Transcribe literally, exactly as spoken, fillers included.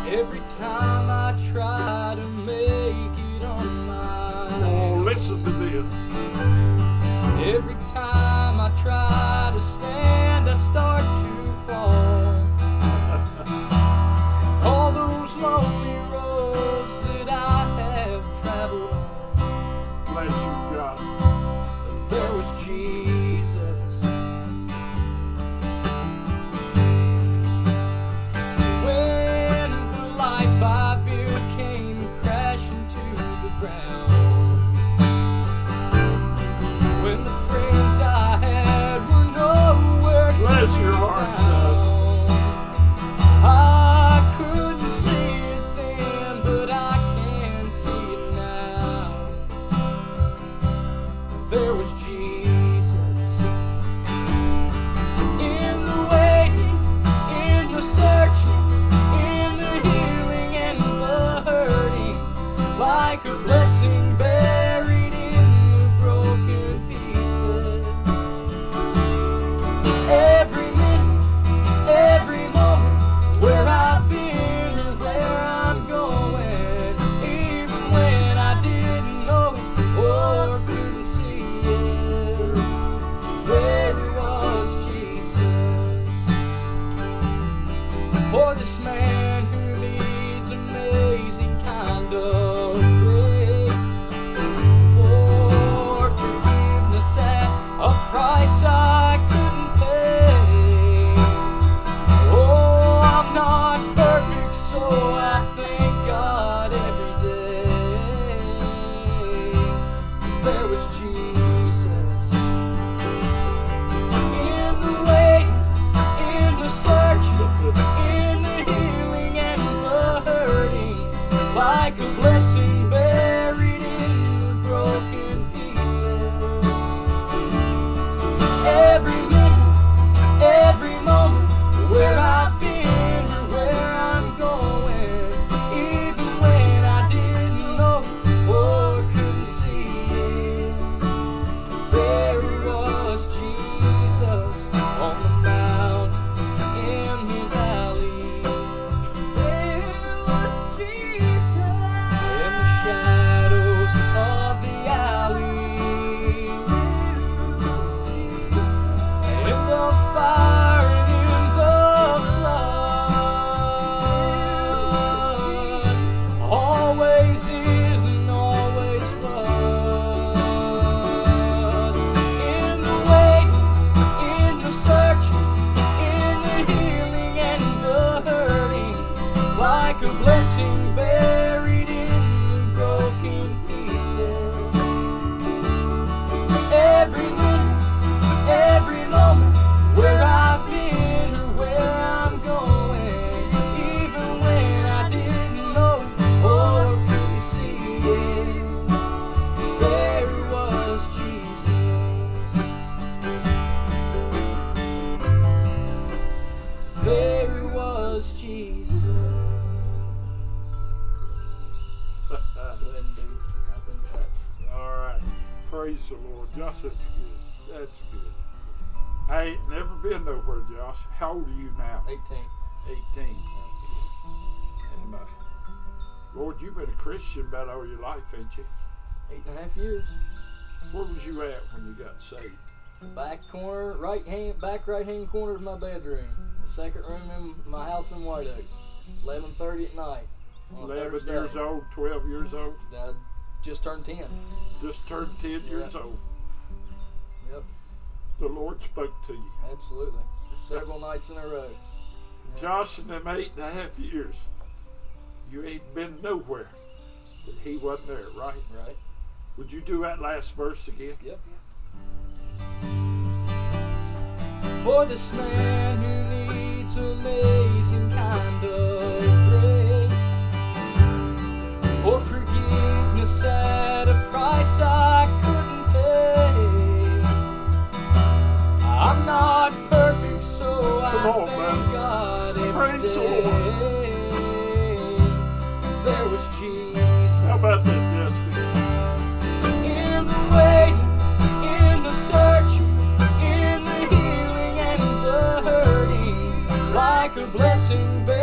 Every time I try to make it on my own. Oh, listen to this. Every time I try to stand, I start to fall. All those lonely roads that I have traveled on. Bless you, God. There was Jesus. When the life I built came crashing to the ground. When the friends I had were nowhere to Bless be your heart, found. I couldn't see it then, but I can see it now. There was Jesus. In the waiting, in the searching, in the healing and the hurting, like a blessing buried in the broken pieces. Every minute, every moment, where I've been or where I'm going, even when I didn't know it or couldn't see it, there was Jesus. For this man who needs amazing kind of grace, for forgiveness at a price I couldn't pay. Oh, I'm not perfect, so I thank God every day. There was Jesus. In the waiting, in the searching, in the healing and the hurting, like a blessing buried in the broken pieces. Every minute, every moment, where I've been or where I'm going, even when I didn't know or couldn't see it, there was Jesus on the mountain, in the valley. There was Jesus in the shadows of the alley. In the fire and in the flood, always is and always was. In the waiting, in the searching, in the healing and the hurting, like a blessing buried in the broken pieces. Every minute, every moment, where I've been or where I'm going, even when I didn't know or couldn't see it, there was Jesus. There was Jesus. Go ahead and do. I think that's All right. Praise the Lord. Josh, that's good. That's good. I ain't never been nowhere, Josh. How old are you now? eighteen. eighteen. And, uh, Lord, you've been a Christian about all your life, ain't you? Eight and a half years. Where was you at when you got saved? Back corner, right hand, back right hand corner of my bedroom. The second room in my house in White Oak. eleven thirty at night. On a eleven Thursday. years old, twelve years old? I just turned ten. Just turned ten Yeah. years old. Yep, The Lord spoke to you. absolutely. Several nights in a row. Josh, in them eight and a half years, you ain't been nowhere that he wasn't there, right? Right. Would you do that last verse again? Yep. For this man who needs amazing kind of grace, for forgiveness at a price I couldn't pay. I'm not perfect, so I Come on, thank man. God every Praise the day. Lord. There was Jesus. How about that, Jessica? In the waiting, in the searching, in the healing and the hurting, like a blessing.